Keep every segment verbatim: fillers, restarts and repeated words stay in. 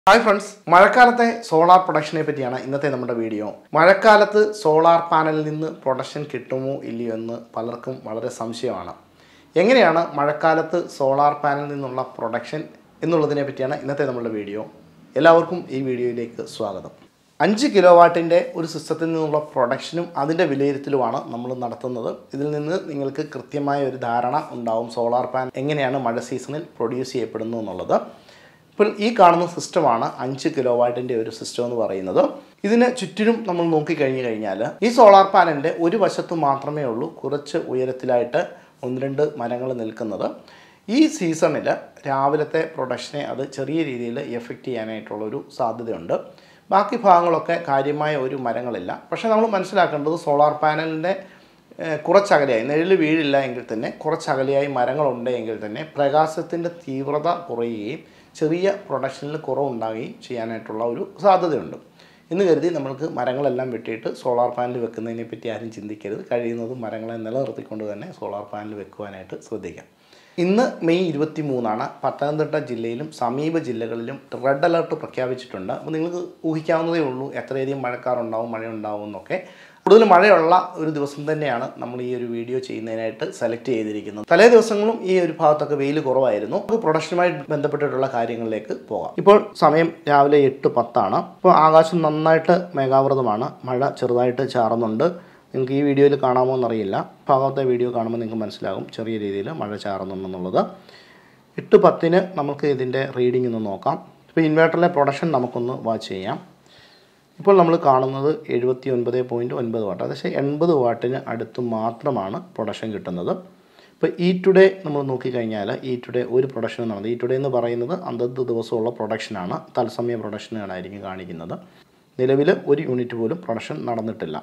Hi friends, മഴക്കാലത്തെ solar പ്രൊഡക്ഷനെ പറ്റിയാണ് ഇന്നത്തെ നമ്മുടെ വീഡിയോ. മഴക്കാലത്ത് സോളാർ പാനലിൽ നിന്ന് പ്രൊഡക്ഷൻ കിട്ടുമോ ഇല്ലയോ എന്ന് പലർക്കും വളരെ സംശയമാണ്. എങ്ങനെയാണ് മഴക്കാലത്ത് സോളാർ പാനലിൽ നിന്നുള്ള പ്രൊഡക്ഷൻ എന്നുള്ളതിനെ പറ്റിയാണ് ഇന്നത്തെ നമ്മുടെ വീഡിയോ. എല്ലാവർക്കും ഈ വീഡിയോയിലേക്ക് സ്വാഗതം. അഞ്ച് കിലോ വാട്ടിൻ്റെ ഒരു സിസ്റ്റത്തിൽ നിന്നുള്ള പ്രൊഡക്ഷനും അതിൻ്റെ വിലയിരുത്തലുമാണ് നമ്മൾ നടത്തുന്നത്. ഇതിൽ നിന്ന് നിങ്ങൾക്ക് കൃത്യമായ ഒരു ധാരണ ഉണ്ടാവും സോളാർ പാനൽ എങ്ങനെയാണ് മഴ സീസണിൽ പ്രൊഡ്യൂസ് ചെയ്യപ്പെടുന്നു എന്നുള്ളത്. ഇപ്പോൾ ഈ കാണുന്ന സിസ്റ്റമാണ് അഞ്ച് കിലോ വാട്ടിൻ്റെ ഒരു സിസ്റ്റം എന്ന് പറയുന്നത്. ഇതിന് ചുറ്റിനും നമ്മൾ നോക്കിക്കഴിഞ്ഞു കഴിഞ്ഞാൽ ഈ സോളാർ പാനലിൻ്റെ ഒരു വശത്ത് മാത്രമേ ഉള്ളൂ കുറച്ച് ഉയരത്തിലായിട്ട് ഒന്ന് രണ്ട് മരങ്ങൾ നിൽക്കുന്നത്. ഈ സീസണിൽ രാവിലത്തെ പ്രൊഡക്ഷനെ അത് ചെറിയ രീതിയിൽ എഫക്റ്റ് ചെയ്യാനായിട്ടുള്ളൊരു സാധ്യതയുണ്ട്. ബാക്കി ഭാഗങ്ങളൊക്കെ കാര്യമായ ഒരു മരങ്ങളില്ല. പക്ഷേ നമ്മൾ മനസ്സിലാക്കേണ്ടത് സോളാർ പാനലിൻ്റെ കുറച്ചകലെയായി നിഴൽ വീഴില്ല എങ്കിൽ തന്നെ കുറച്ചകലെയായി മരങ്ങളുണ്ട് എങ്കിൽ തന്നെ പ്രകാശത്തിൻ്റെ തീവ്രത കുറയുകയും ചെറിയ പ്രൊഡക്ഷനിൽ കുറവുണ്ടാകുകയും ചെയ്യാനായിട്ടുള്ള ഒരു സാധ്യതയുണ്ട് എന്ന് കരുതി നമ്മൾക്ക് മരങ്ങളെല്ലാം വെട്ടിയിട്ട് സോളാർ പാനൽ വെക്കുന്നതിനെ പറ്റി ആരും ചിന്തിക്കരുത്. കഴിയുന്നതും മരങ്ങളെ നിലനിർത്തിക്കൊണ്ട് തന്നെ സോളാർ പാനൽ വെക്കുവാനായിട്ട് ശ്രദ്ധിക്കാം. ഇന്ന് മെയ് ഇരുപത്തി മൂന്നാണ്. പത്തനംതിട്ട ജില്ലയിലും സമീപ ജില്ലകളിലും റെഡ് അലർട്ട് പ്രഖ്യാപിച്ചിട്ടുണ്ട്. അപ്പോൾ നിങ്ങൾക്ക് ഊഹിക്കാവുന്നതേ ഉള്ളൂ എത്രയധികം മഴക്കാറുണ്ടാവും മഴയുണ്ടാവും എന്നൊക്കെ. കൂടുതൽ മഴയുള്ള ഒരു ദിവസം തന്നെയാണ് നമ്മൾ ഈ ഒരു വീഡിയോ ചെയ്യുന്നതിനായിട്ട് സെലക്ട് ചെയ്തിരിക്കുന്നത്. തലേ ദിവസങ്ങളും ഈ ഒരു ഭാഗത്തൊക്കെ വെയിൽ കുറവായിരുന്നു. നമുക്ക് പ്രൊഡക്ഷനുമായി ബന്ധപ്പെട്ടിട്ടുള്ള കാര്യങ്ങളിലേക്ക് പോകാം. ഇപ്പോൾ സമയം രാവിലെ എട്ട് പത്താണ്. ഇപ്പോൾ ആകാശം നന്നായിട്ട് മേഘാവൃതമാണ്. മഴ ചെറുതായിട്ട് ചാറുന്നുണ്ട്. നിങ്ങൾക്ക് ഈ വീഡിയോയിൽ കാണാമോ എന്നറിയില്ല. ഭാഗത്തെ വീഡിയോ കാണുമ്പോൾ നിങ്ങൾക്ക് മനസ്സിലാകും ചെറിയ രീതിയിൽ മഴ ചാറുന്നുണ്ടെന്നുള്ളത്. എട്ട് പത്തിന് നമുക്ക് ഇതിൻ്റെ റീഡിംഗ് ഒന്ന് നോക്കാം. ഇപ്പോൾ ഇൻവേർട്ടറിലെ പ്രൊഡക്ഷൻ നമുക്കൊന്ന് വാച്ച് ചെയ്യാം. ഇപ്പോൾ നമ്മൾ കാണുന്നത് എഴുപത്തി ഒൻപത് പോയിൻറ്റ് ഒൻപത് വാട്ട്, അതായത് എൺപത് വാട്ടിന് അടുത്ത് മാത്രമാണ് പ്രൊഡക്ഷൻ കിട്ടുന്നത്. ഇപ്പോൾ ഈ ടുഡേ നമ്മൾ നോക്കിക്കഴിഞ്ഞാൽ ഈ ടുഡേ ഒരു പ്രൊഡക്ഷൻ നടന്നത്. ഈ ടുഡേ എന്ന് പറയുന്നത് അന്നത്തെ ദിവസമുള്ള പ്രൊഡക്ഷനാണ്. തത്സമയ പ്രൊഡക്ഷനായിരിക്കും കാണിക്കുന്നത്. നിലവിൽ ഒരു യൂണിറ്റ് പോലും പ്രൊഡക്ഷൻ നടന്നിട്ടില്ല.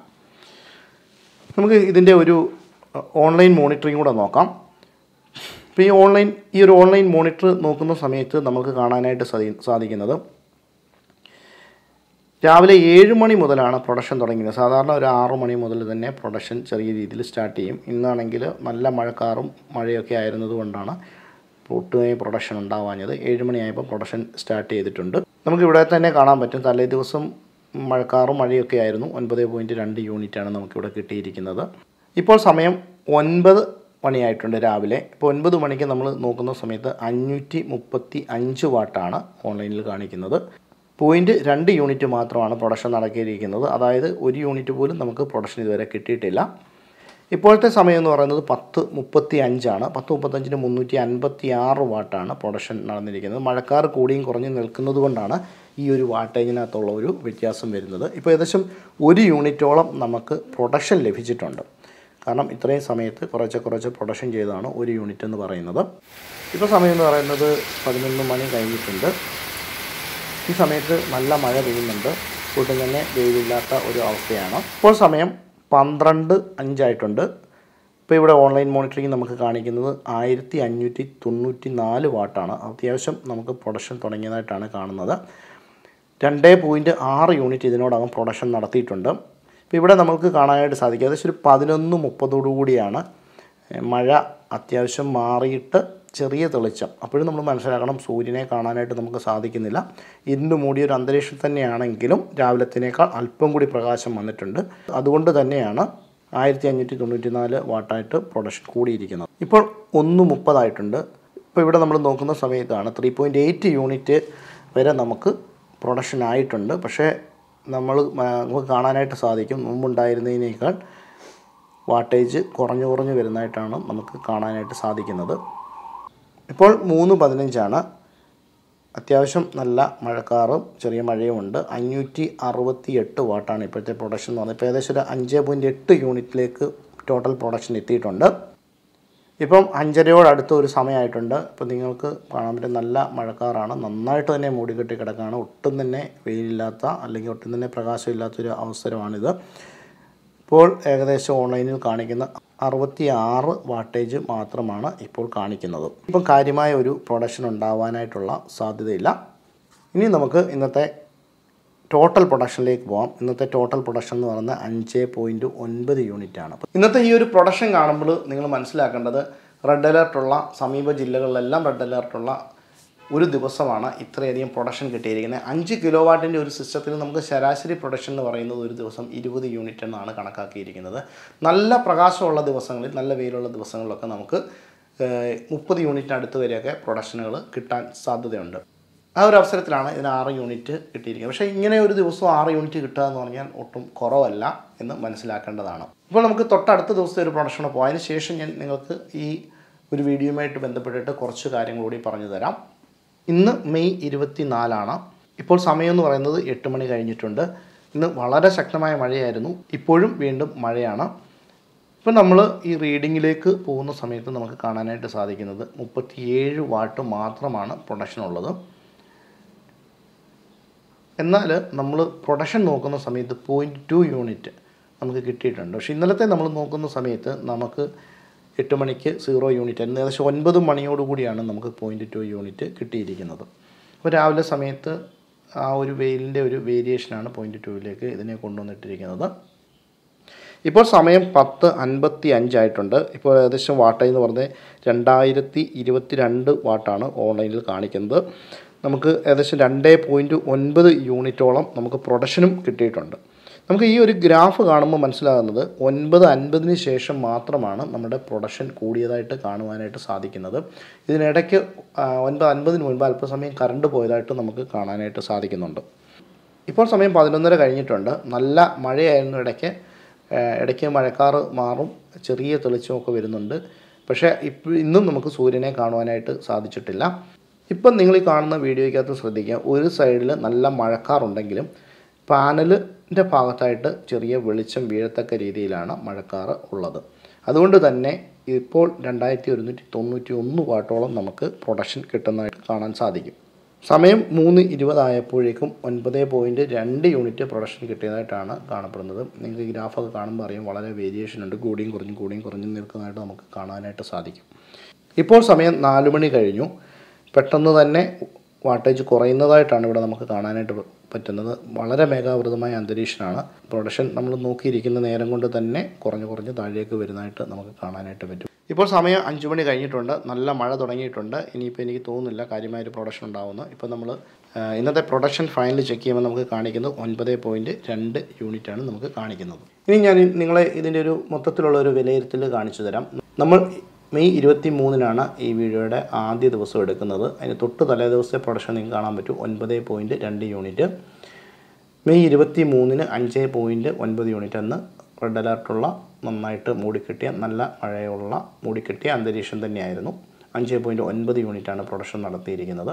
നമുക്ക് ഇതിൻ്റെ ഒരു ഓൺലൈൻ മോണിറ്ററിങ് കൂടെ നോക്കാം. ഇപ്പോൾ ഈ ഓൺലൈൻ ഈ ഒരു ഓൺലൈൻ മോണിറ്റർ നോക്കുന്ന സമയത്ത് നമുക്ക് കാണാനായിട്ട് സാധിക്കുന്നത് രാവിലെ ഏഴ് മണി മുതലാണ് പ്രൊഡക്ഷൻ തുടങ്ങിയത്. സാധാരണ ഒരു ആറു മണി മുതൽ തന്നെ പ്രൊഡക്ഷൻ ചെറിയ രീതിയിൽ സ്റ്റാർട്ട് ചെയ്യും. ഇന്നാണെങ്കിൽ നല്ല മഴക്കാറും മഴയൊക്കെ ആയിരുന്നതുകൊണ്ടാണ് ഒട്ടുമേ പ്രൊഡക്ഷൻ ഉണ്ടാവാഞ്ഞത്. ഏഴ് മണിയായപ്പോൾ പ്രൊഡക്ഷൻ സ്റ്റാർട്ട് ചെയ്തിട്ടുണ്ട്. നമുക്കിവിടെ തന്നെ കാണാൻ പറ്റും തലേ ദിവസം മഴക്കാറും മഴയൊക്കെ ആയിരുന്നു. ഒൻപത് പോയിൻറ്റ് രണ്ട് യൂണിറ്റാണ് നമുക്കിവിടെ കിട്ടിയിരിക്കുന്നത്. ഇപ്പോൾ സമയം ഒൻപത് മണിയായിട്ടുണ്ട് രാവിലെ. ഇപ്പോൾ ഒൻപത് മണിക്ക് നമ്മൾ നോക്കുന്ന സമയത്ത് അഞ്ഞൂറ്റി മുപ്പത്തി അഞ്ച് വാട്ടാണ് ഓൺലൈനിൽ കാണിക്കുന്നത്. പോയിൻറ്റ് രണ്ട് യൂണിറ്റ് മാത്രമാണ് പ്രൊഡക്ഷൻ നടക്കിയിരിക്കുന്നത്. അതായത് ഒരു യൂണിറ്റ് പോലും നമുക്ക് പ്രൊഡക്ഷൻ ഇതുവരെ കിട്ടിയിട്ടില്ല. ഇപ്പോഴത്തെ സമയം എന്ന് പറയുന്നത് പത്ത് മുപ്പത്തി അഞ്ചാണ്. പത്ത് മുപ്പത്തഞ്ചിന് മുന്നൂറ്റി അൻപത്തി ആറ് വാട്ടാണ് പ്രൊഡക്ഷൻ നടന്നിരിക്കുന്നത്. മഴക്കാർ കൂടിയും കുറഞ്ഞും നിൽക്കുന്നത് കൊണ്ടാണ് ഈ ഒരു വാട്ടേജിനകത്തുള്ള ഒരു വ്യത്യാസം വരുന്നത്. ഇപ്പോൾ ഏകദേശം ഒരു യൂണിറ്റോളം നമുക്ക് പ്രൊഡക്ഷൻ ലഭിച്ചിട്ടുണ്ട്. കാരണം ഇത്രയും സമയത്ത് കുറച്ച് കുറച്ച് പ്രൊഡക്ഷൻ ചെയ്തതാണ് ഒരു യൂണിറ്റ് എന്ന് പറയുന്നത്. ഇപ്പോൾ സമയം എന്ന് പറയുന്നത് പതിനൊന്ന് മണി കഴിഞ്ഞിട്ടുണ്ട്. ഈ സമയത്ത് നല്ല മഴ പെയ്യുന്നുണ്ട്. ഒട്ടും തന്നെ വെയിലില്ലാത്ത ഒരു അവസ്ഥയാണ്. ഇപ്പോൾ സമയം പന്ത്രണ്ട് അഞ്ചായിട്ടുണ്ട്. ഇപ്പോൾ ഇവിടെ ഓൺലൈൻ മോണിറ്ററിങ് നമുക്ക് കാണിക്കുന്നത് ആയിരത്തി അഞ്ഞൂറ്റി തൊണ്ണൂറ്റി നാല് വാട്ടാണ്. അത്യാവശ്യം നമുക്ക് പ്രൊഡക്ഷൻ തുടങ്ങിയതായിട്ടാണ് കാണുന്നത്. രണ്ട് പോയിൻറ്റ് ആറ് യൂണിറ്റ് ഇതിനോടകം പ്രൊഡക്ഷൻ നടത്തിയിട്ടുണ്ട്. ഇപ്പോൾ ഇവിടെ നമുക്ക് കാണാനായിട്ട് സാധിക്കും ഏകദേശം ഒരു പതിനൊന്ന് മുപ്പതോടുകൂടിയാണ് മഴ അത്യാവശ്യം മാറിയിട്ട് ചെറിയ തെളിച്ചം. അപ്പോഴും നമ്മൾ മനസ്സിലാക്കണം സൂര്യനെ കാണാനായിട്ട് നമുക്ക് സാധിക്കുന്നില്ല. ഇരുണ്ട് മൂടിയൊരു അന്തരീക്ഷം തന്നെയാണെങ്കിലും രാവിലത്തിനേക്കാൾ അല്പം കൂടി പ്രകാശം വന്നിട്ടുണ്ട്. അതുകൊണ്ട് തന്നെയാണ് ആയിരത്തി അഞ്ഞൂറ്റി തൊണ്ണൂറ്റി നാല് വാട്ടായിട്ട് പ്രൊഡക്ഷൻ കൂടിയിരിക്കുന്നത്. ഇപ്പോൾ ഒന്ന് മുപ്പതായിട്ടുണ്ട്. ഇപ്പോൾ ഇവിടെ നമ്മൾ നോക്കുന്ന സമയത്താണ് ത്രീ പോയിൻറ്റ് എയ്റ്റ് യൂണിറ്റ് വരെ നമുക്ക് പ്രൊഡക്ഷൻ ആയിട്ടുണ്ട്. പക്ഷേ നമ്മൾ നമുക്ക് കാണാനായിട്ട് സാധിക്കും മുമ്പുണ്ടായിരുന്നതിനേക്കാൾ വാട്ടേജ് കുറഞ്ഞു കുറഞ്ഞു വരുന്നതായിട്ടാണ് നമുക്ക് കാണാനായിട്ട് സാധിക്കുന്നത്. ഇപ്പോൾ മൂന്ന് പതിനഞ്ചാണ്. അത്യാവശ്യം നല്ല മഴക്കാറും ചെറിയ മഴയുമുണ്ട്. അഞ്ഞൂറ്റി അറുപത്തി എട്ട് വാട്ടാണ് ഇപ്പോഴത്തെ പ്രൊഡക്ഷൻ എന്ന് പറഞ്ഞത്. ഇപ്പോൾ ഏകദേശം ഒരു അഞ്ച് പോയിൻറ്റ് എട്ട് യൂണിറ്റിലേക്ക് ടോട്ടൽ പ്രൊഡക്ഷൻ എത്തിയിട്ടുണ്ട്. ഇപ്പം അഞ്ചരയോടടുത്ത ഒരു സമയമായിട്ടുണ്ട്. ഇപ്പോൾ നിങ്ങൾക്ക് കാണാൻ പറ്റും നല്ല മഴക്കാറാണ്. നന്നായിട്ട് തന്നെ മൂടിക്കെട്ടി കിടക്കുകയാണ്. ഒട്ടും തന്നെ വെയിലില്ലാത്ത അല്ലെങ്കിൽ ഒട്ടും തന്നെ പ്രകാശമില്ലാത്തൊരു അവസരമാണിത്. ഇപ്പോൾ ഏകദേശം ഓൺലൈനിൽ കാണിക്കുന്ന അറുപത്തി ആറ് വാട്ടേജ് മാത്രമാണ് ഇപ്പോൾ കാണിക്കുന്നത്. ഇപ്പം കാര്യമായ ഒരു പ്രൊഡക്ഷൻ ഉണ്ടാവാനായിട്ടുള്ള സാധ്യതയില്ല. ഇനി നമുക്ക് ഇന്നത്തെ ടോട്ടൽ പ്രൊഡക്ഷനിലേക്ക് പോകാം. ഇന്നത്തെ ടോട്ടൽ പ്രൊഡക്ഷൻ എന്ന് പറയുന്നത് അഞ്ച് പോയിൻറ്റ് ഒൻപത് യൂണിറ്റാണ്. ഇന്നത്തെ ഈ ഒരു പ്രൊഡക്ഷൻ കാണുമ്പോൾ നിങ്ങൾ മനസ്സിലാക്കേണ്ടത് റെഡ് അലേർട്ടുള്ള സമീപ ജില്ലകളിലെല്ലാം റെഡ് അലേർട്ടുള്ള ഒരു ദിവസമാണ് ഇത്രയധികം പ്രൊഡക്ഷൻ കിട്ടിയിരിക്കുന്നത്. അഞ്ച് കിലോ വാട്ടിൻ്റെ ഒരു സിസ്റ്റത്തിൽ നമുക്ക് ശരാശരി പ്രൊഡക്ഷൻ എന്ന് പറയുന്നത് ഒരു ദിവസം ഇരുപത് യൂണിറ്റ് എന്നാണ് കണക്കാക്കിയിരിക്കുന്നത്. നല്ല പ്രകാശമുള്ള ദിവസങ്ങളിൽ, നല്ല വെയിലുള്ള ദിവസങ്ങളിലൊക്കെ നമുക്ക് മുപ്പത് യൂണിറ്റ് അടുത്ത് വരെയൊക്കെ പ്രൊഡക്ഷനുകൾ കിട്ടാൻ സാധ്യതയുണ്ട്. ആ ഒരു അവസരത്തിലാണ് ഇതിന് ആറ് യൂണിറ്റ് കിട്ടിയിരിക്കുന്നത്. പക്ഷേ ഇങ്ങനെ ഒരു ദിവസം ആറ് യൂണിറ്റ് കിട്ടുക എന്ന് പറഞ്ഞാൽ ഒട്ടും കുറവല്ല എന്ന് മനസ്സിലാക്കേണ്ടതാണ്. ഇപ്പോൾ നമുക്ക് തൊട്ടടുത്ത ദിവസത്തെ ഒരു പ്രൊഡക്ഷന് പോകാം. അതിന് ശേഷം ഞാൻ നിങ്ങൾക്ക് ഈ ഒരു വീഡിയോയുമായിട്ട് ബന്ധപ്പെട്ടിട്ട് കുറച്ച് കാര്യങ്ങൾ കൂടി പറഞ്ഞു തരാം. ഇന്ന് മെയ് ഇരുപത്തി നാലാണ്. ഇപ്പോൾ സമയം എന്ന് പറയുന്നത് എട്ട് മണി കഴിഞ്ഞിട്ടുണ്ട്. ഇന്ന് വളരെ ശക്തമായ മഴയായിരുന്നു. ഇപ്പോഴും വീണ്ടും മഴയാണ്. ഇപ്പോൾ നമ്മൾ ഈ റീഡിങ്ങിലേക്ക് പോകുന്ന സമയത്ത് നമുക്ക് കാണാനായിട്ട് സാധിക്കുന്നത് മുപ്പത്തിയേഴ് വാട്ട് മാത്രമാണ് പ്രൊഡക്ഷൻ ഉള്ളത്. എന്നാൽ നമ്മൾ പ്രൊഡക്ഷൻ നോക്കുന്ന സമയത്ത് പോയിൻറ്റ് ടു യൂണിറ്റ് നമുക്ക് കിട്ടിയിട്ടുണ്ട്. പക്ഷേ ഇന്നലത്തെ നമ്മൾ നോക്കുന്ന സമയത്ത് നമുക്ക് എട്ട് മണിക്ക് സീറോ യൂണിറ്റ് ആയിരുന്നു. ഏകദേശം ഒൻപത് മണിയോടുകൂടിയാണ് നമുക്ക് പോയിൻറ്റ് ടു യൂണിറ്റ് കിട്ടിയിരിക്കുന്നത്. അപ്പോൾ രാവിലെ സമയത്ത് ആ ഒരു വെയിലിൻ്റെ ഒരു വേരിയേഷനാണ് പോയിൻറ്റ് ടുവിലേക്ക് ഇതിനെ കൊണ്ടുവന്നിട്ടിരിക്കുന്നത്. ഇപ്പോൾ സമയം പത്ത് അൻപത്തി അഞ്ചായിട്ടുണ്ട്. ഇപ്പോൾ ഏകദേശം വാട്ടായി എന്ന് പറഞ്ഞാൽ രണ്ടായിരത്തി ഇരുപത്തി രണ്ട് വാട്ടാണ് ഓൺലൈനിൽ കാണിക്കുന്നത്. നമുക്ക് ഏകദേശം രണ്ട് പോയിൻറ്റ് ഒൻപത് യൂണിറ്റോളം നമുക്ക് പ്രൊഡക്ഷനും കിട്ടിയിട്ടുണ്ട്. നമുക്ക് ഈ ഒരു ഗ്രാഫ് കാണുമ്പോൾ മനസ്സിലാകുന്നത് ഒൻപത് അൻപതിന് ശേഷം മാത്രമാണ് നമ്മുടെ പ്രൊഡക്ഷൻ കൂടിയതായിട്ട് കാണുവാനായിട്ട് സാധിക്കുന്നത്. ഇതിനിടയ്ക്ക് ഒൻപത് അൻപതിന് മുൻപ് അല്പസമയം കറണ്ട് പോയതായിട്ട് നമുക്ക് കാണാനായിട്ട് സാധിക്കുന്നുണ്ട്. ഇപ്പോൾ സമയം പതിനൊന്നര കഴിഞ്ഞിട്ടുണ്ട്. നല്ല മഴയായിരുന്നു. ഇടയ്ക്ക് ഇടയ്ക്ക് മഴക്കാറ് മാറും, ചെറിയ തെളിച്ചമൊക്കെ വരുന്നുണ്ട്. പക്ഷേ ഇപ്പോൾ ഇന്നും നമുക്ക് സൂര്യനെ കാണുവാനായിട്ട് സാധിച്ചിട്ടില്ല. ഇപ്പം നിങ്ങൾ ഈ കാണുന്ന വീഡിയോയ്ക്കകത്ത് ശ്രദ്ധിക്കുക, ഒരു സൈഡിൽ നല്ല മഴക്കാറുണ്ടെങ്കിലും പാനലിൻ്റെ ഭാഗത്തായിട്ട് ചെറിയ വെളിച്ചം വീഴത്തക്ക രീതിയിലാണ് മഴക്കാറ് ഉള്ളത്. അതുകൊണ്ട് തന്നെ ഇപ്പോൾ രണ്ടായിരത്തി ഒരുന്നൂറ്റി തൊണ്ണൂറ്റി ഒന്ന് വാട്ടോളം നമുക്ക് പ്രൊഡക്ഷൻ കിട്ടുന്നതായിട്ട് കാണാൻ സാധിക്കും. സമയം മൂന്ന് ഇരുപതായപ്പോഴേക്കും ഒൻപത് പോയിൻറ്റ് രണ്ട് യൂണിറ്റ് പ്രൊഡക്ഷൻ കിട്ടിയതായിട്ടാണ് കാണപ്പെടുന്നത്. നിങ്ങൾക്ക് ഈ ഗ്രാഫൊക്കെ കാണുമ്പോൾ അറിയാം, വളരെ വേരിയേഷൻ ഉണ്ട്. കൂടിയും കുറഞ്ഞും കൂടിയും കുറഞ്ഞും നിൽക്കുന്നതായിട്ട് നമുക്ക് കാണാനായിട്ട് സാധിക്കും. ഇപ്പോൾ സമയം നാല് മണി കഴിഞ്ഞു. പെട്ടെന്ന് തന്നെ വാട്ടേജ് കുറയുന്നതായിട്ടാണ് ഇവിടെ നമുക്ക് കാണാനായിട്ട് പറ്റുന്നത്. വളരെ മേഘാവൃതമായ അന്തരീക്ഷമാണ്. പ്രൊഡക്ഷൻ നമ്മൾ നോക്കിയിരിക്കുന്ന നേരം കൊണ്ട് തന്നെ കുറഞ്ഞ് കുറഞ്ഞ് താഴേക്ക് വരുന്നതായിട്ട് നമുക്ക് കാണാനായിട്ട് പറ്റും. ഇപ്പോൾ സമയം അഞ്ച് മണി കഴിഞ്ഞിട്ടുണ്ട്. നല്ല മഴ തുടങ്ങിയിട്ടുണ്ട്. ഇനിയിപ്പോൾ എനിക്ക് തോന്നുന്നില്ല കാര്യമായൊരു പ്രൊഡക്ഷൻ ഉണ്ടാവുമെന്ന്. ഇപ്പോൾ നമ്മൾ ഇന്നത്തെ പ്രൊഡക്ഷൻ ഫൈനൽ ചെക്ക് ചെയ്യുമ്പോൾ നമുക്ക് കാണിക്കുന്നത് ഒൻപത് പോയിൻറ്റ് രണ്ട് യൂണിറ്റാണ് നമുക്ക് കാണിക്കുന്നത്. ഇനി ഞാൻ നിങ്ങളെ ഇതിൻ്റെ ഒരു മൊത്തത്തിലുള്ള ഒരു വിലയിരുത്തൽ കാണിച്ചു തരാം. നമ്മൾ മെയ് ഇരുപത്തി മൂന്നിനാണ് ഈ വീഡിയോയുടെ ആദ്യ ദിവസം എടുക്കുന്നത്. അതിന് തൊട്ട് തലേ ദിവസത്തെ പ്രൊഡക്ഷൻ നിങ്ങൾക്ക് കാണാൻ പറ്റും, ഒൻപത് പോയിൻറ്റ് രണ്ട് യൂണിറ്റ്. മെയ് ഇരുപത്തി മൂന്നിന് അഞ്ച് പോയിൻറ്റ് ഒൻപത് യൂണിറ്റ് എന്ന് റെഡ് അലർട്ടുള്ള നന്നായിട്ട് മൂടിക്കെട്ടിയ നല്ല മഴയുള്ള മൂടിക്കെട്ടിയ അന്തരീക്ഷം തന്നെയായിരുന്നു. അഞ്ച് പോയിൻറ്റ് ഒൻപത് യൂണിറ്റാണ് പ്രൊഡക്ഷൻ നടത്തിയിരിക്കുന്നത്.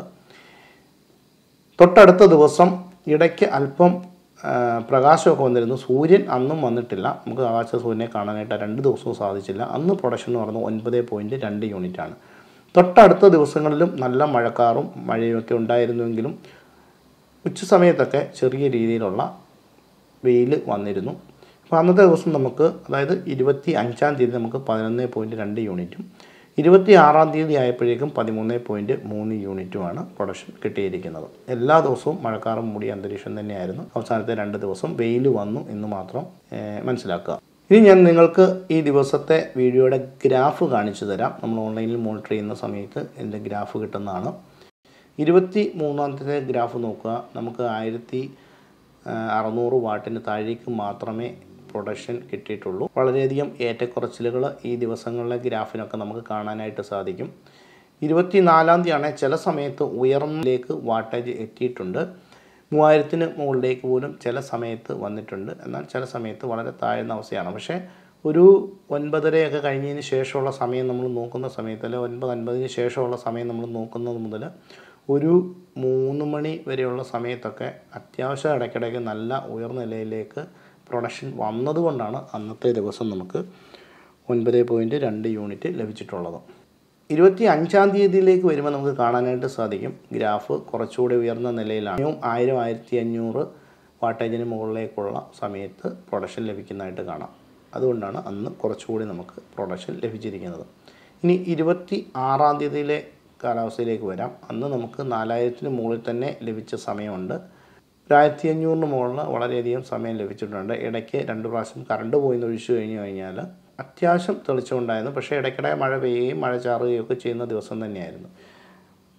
തൊട്ടടുത്ത ദിവസം ഇടയ്ക്ക് അല്പം പ്രകാശമൊക്കെ വന്നിരുന്നു. സൂര്യൻ അന്നും വന്നിട്ടില്ല. നമുക്ക് ആകാശ സൂര്യനെ കാണാനായിട്ട് രണ്ട് ദിവസവും സാധിച്ചില്ല. അന്ന് പ്രൊഡക്ഷൻ എന്ന് പറയുന്നത് ഒൻപത് പോയിൻറ്റ് രണ്ട് യൂണിറ്റാണ്. തൊട്ടടുത്ത ദിവസങ്ങളിലും നല്ല മഴക്കാറും മഴയൊക്കെ ഉണ്ടായിരുന്നുവെങ്കിലും ഉച്ച സമയത്തൊക്കെ ചെറിയ രീതിയിലുള്ള വെയിൽ വന്നിരുന്നു. അപ്പോൾ അന്നത്തെ ദിവസം നമുക്ക്, അതായത് ഇരുപത്തി അഞ്ചാം തീയതി നമുക്ക് പതിനൊന്ന് പോയിൻറ്റ് രണ്ട് യൂണിറ്റും ഇരുപത്തി ആറാം തീയതി ആയപ്പോഴേക്കും പതിമൂന്ന് പോയിൻറ്റ് മൂന്ന് യൂണിറ്റുമാണ് പ്രൊഡക്ഷൻ കിട്ടിയിരിക്കുന്നത്. എല്ലാ ദിവസവും മഴക്കാറും മൂടിയ അന്തരീക്ഷം തന്നെയായിരുന്നു. അവസാനത്തെ രണ്ട് ദിവസം വെയിൽ വന്നു എന്ന് മാത്രം മനസ്സിലാക്കുക. ഇനി ഞാൻ നിങ്ങൾക്ക് ഈ ദിവസത്തെ വീഡിയോയുടെ ഗ്രാഫ് കാണിച്ചു തരാം. നമ്മൾ ഓൺലൈനിൽ മോണിറ്റർ ചെയ്യുന്ന സമയത്ത് ഇതിൻ്റെ ഗ്രാഫ് കിട്ടുന്നതാണ്. ഇരുപത്തി മൂന്നാമത്തെ ഗ്രാഫ് നോക്കുക. നമുക്ക് ആയിരത്തി അറുന്നൂറ് വാട്ടിന് താഴേക്ക് മാത്രമേ പ്രൊഡക്ഷൻ കിട്ടിയിട്ടുള്ളൂ. വളരെയധികം ഏറ്റക്കുറച്ചിലുകൾ ഈ ദിവസങ്ങളിലെ ഗ്രാഫിനൊക്കെ നമുക്ക് കാണാനായിട്ട് സാധിക്കും. ഇരുപത്തി നാലാം തീയതിയാണ് ചില സമയത്ത് ഉയർന്നിലേക്ക് വാട്ടേജ് എത്തിയിട്ടുണ്ട്. മൂവായിരത്തിന് മുകളിലേക്ക് പോലും ചില സമയത്ത് വന്നിട്ടുണ്ട്. എന്നാൽ ചില സമയത്ത് വളരെ താഴ്ന്ന അവസ്ഥയാണ്. പക്ഷേ ഒരു ഒൻപതരയൊക്കെ കഴിഞ്ഞതിന് ശേഷമുള്ള സമയം നമ്മൾ നോക്കുന്ന സമയത്ത്, അല്ലെങ്കിൽ ഒൻപത് അൻപതിന് ശേഷമുള്ള സമയം നമ്മൾ നോക്കുന്നത് മുതൽ ഒരു മൂന്ന് മണി വരെയുള്ള സമയത്തൊക്കെ അത്യാവശ്യം ഇടയ്ക്കിടയ്ക്ക് നല്ല ഉയർന്ന നിലയിലേക്ക് പ്രൊഡക്ഷൻ വന്നതുകൊണ്ടാണ് അന്നത്തെ ദിവസം നമുക്ക് ഒൻപത് പോയിൻറ്റ് രണ്ട് യൂണിറ്റ് ലഭിച്ചിട്ടുള്ളത്. ഇരുപത്തി അഞ്ചാം തീയതിയിലേക്ക് വരുമ്പോൾ നമുക്ക് കാണാനായിട്ട് സാധിക്കും ഗ്രാഫ് കുറച്ചുകൂടി ഉയർന്ന നിലയിലാണ്. ആയിരം ആയിരത്തി അഞ്ഞൂറ് വാട്ടേജിന് മുകളിലേക്കുള്ള സമയത്ത് പ്രൊഡക്ഷൻ ലഭിക്കുന്നതായിട്ട് കാണാം. അതുകൊണ്ടാണ് അന്ന് കുറച്ചുകൂടി നമുക്ക് പ്രൊഡക്ഷൻ ലഭിച്ചിരിക്കുന്നത്. ഇനി ഇരുപത്തി ആറാം തീയതിയിലെ കാലാവസ്ഥയിലേക്ക് വരാം. അന്ന് നമുക്ക് നാലായിരത്തിന് മുകളിൽ തന്നെ ലഭിച്ച സമയമുണ്ട്. ഒരായിരത്തി അഞ്ഞൂറിന് മുകളിൽ വളരെയധികം സമയം ലഭിച്ചിട്ടുണ്ട്. ഇടയ്ക്ക് രണ്ട് പ്രാവശ്യം കറണ്ട് പോയി ഒഴിച്ചു കഴിഞ്ഞു കഴിഞ്ഞാൽ അത്യാവശ്യം തെളിച്ചമുണ്ടായിരുന്നു. പക്ഷേ ഇടയ്ക്കിടെ മഴ പെയ്യുകയും മഴ ചാറുകയും ഒക്കെ ചെയ്യുന്ന ദിവസം തന്നെയായിരുന്നു.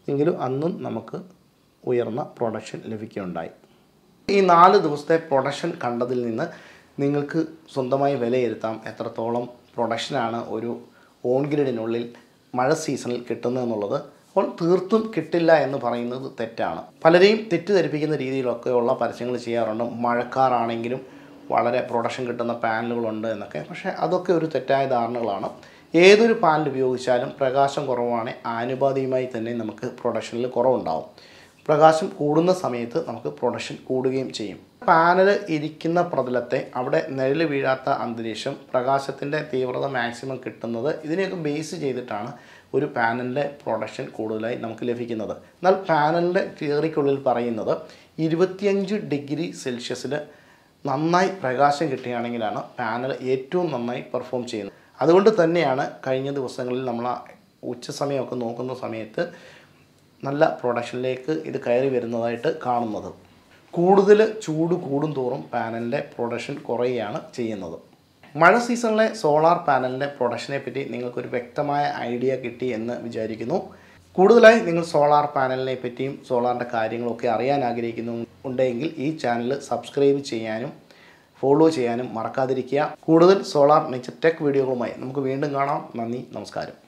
എങ്കിലും അന്നും നമുക്ക് ഉയർന്ന പ്രൊഡക്ഷൻ ലഭിക്കുകയുണ്ടായി. ഈ നാല് ദിവസത്തെ പ്രൊഡക്ഷൻ കണ്ടതിൽ നിന്ന് നിങ്ങൾക്ക് സ്വന്തമായി വിലയിരുത്താം എത്രത്തോളം പ്രൊഡക്ഷനാണ് ഒരു ഓൺ ഗ്രിഡിനുള്ളിൽ മഴ സീസണിൽ കിട്ടുന്നതെന്നുള്ളത്. അപ്പോൾ തീർത്തും കിട്ടില്ല എന്ന് പറയുന്നത് തെറ്റാണ്. പലരെയും തെറ്റിദ്ധരിപ്പിക്കുന്ന രീതിയിലൊക്കെയുള്ള പരസ്യങ്ങൾ ചെയ്യാറുണ്ട്. മഴക്കാറാണെങ്കിലും വളരെ പ്രൊഡക്ഷൻ കിട്ടുന്ന പാനലുകളുണ്ട് എന്നൊക്കെ. പക്ഷേ അതൊക്കെ ഒരു തെറ്റായ ധാരണകളാണ്. ഏതൊരു പാനൽ ഉപയോഗിച്ചാലും പ്രകാശം കുറവാണ് ആനുപാതികമായി തന്നെ നമുക്ക് പ്രൊഡക്ഷനിൽ കുറവുണ്ടാവും. പ്രകാശം കൂടുന്ന സമയത്ത് നമുക്ക് പ്രൊഡക്ഷൻ കൂടുകയും ചെയ്യും. പാനൽ ഇരിക്കുന്ന പ്രതലത്തെ അവിടെ നിഴൽ വീഴാത്ത അന്തരീക്ഷം, പ്രകാശത്തിൻ്റെ തീവ്രത മാക്സിമം കിട്ടുന്നത്, ഇതിനെയൊക്കെ ബേസ് ചെയ്തിട്ടാണ് ഒരു പാനലിൻ്റെ പ്രൊഡക്ഷൻ കൂടുതലായി നമുക്ക് ലഭിക്കുന്നത്. എന്നാൽ പാനലിൻ്റെ തിയറിക്കുള്ളിൽ പറയുന്നത് ഇരുപത്തിയഞ്ച് ഡിഗ്രി സെൽഷ്യസിൽ നന്നായി പ്രകാശം കിട്ടുകയാണെങ്കിലാണ് പാനൽ ഏറ്റവും നന്നായി പെർഫോം ചെയ്യുന്നത്. അതുകൊണ്ട് തന്നെയാണ് കഴിഞ്ഞ ദിവസങ്ങളിൽ നമ്മൾ ഉച്ച സമയമൊക്കെ നോക്കുന്ന സമയത്ത് നല്ല പ്രൊഡക്ഷനിലേക്ക് ഇത് കയറി വരുന്നതായിട്ട് കാണുന്നത്. കൂടുതൽ ചൂട് കൂടും തോറും പാനലിൻ്റെ പ്രൊഡക്ഷൻ കുറയുകയാണ് ചെയ്യുന്നത്. മഴ സീസണിലെ സോളാർ പാനലിൻ്റെ പ്രൊഡക്ഷനെ പറ്റി നിങ്ങൾക്കൊരു വ്യക്തമായ ഐഡിയ കിട്ടി എന്ന് വിചാരിക്കുന്നു. കൂടുതലായി നിങ്ങൾ സോളാർ പാനലിനെ പറ്റിയും സോളാറിൻ്റെ കാര്യങ്ങളൊക്കെ അറിയാൻ ആഗ്രഹിക്കുന്നു ഉണ്ടെങ്കിൽ ഈ ചാനൽ സബ്സ്ക്രൈബ് ചെയ്യാനും ഫോളോ ചെയ്യാനും മറക്കാതിരിക്കുക. കൂടുതൽ സോളാർ നേച്ചർ ടെക് വീഡിയോകളുമായി നമുക്ക് വീണ്ടും കാണാം. നന്ദി, നമസ്കാരം.